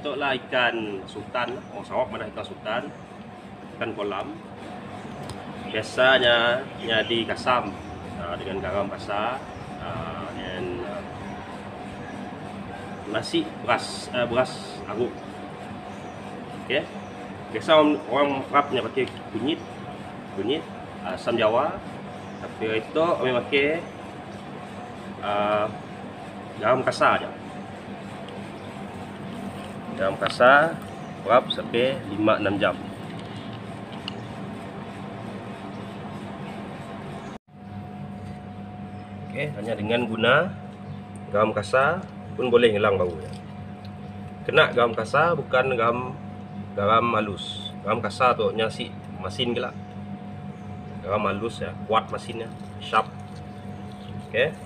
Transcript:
lah ikan sultan, Sarawak mana ikan sultan, ikan kolam. Biasanya dikasam dengan garam kasar, dan nasi beras aruk. Okay. Biasa orang Arabnya pakai kunyit, asam jawa, tapi itu kami pakai garam kasar aja. Garam kasar, berap sampai 5-6 jam. Okey, hanya dengan guna garam kasar pun boleh hilang bau ya. Kena garam kasar, bukan garam halus. Garam kasar tu nyasi masin gila. Garam halus ya, kuat masinnya, sharp. Okey.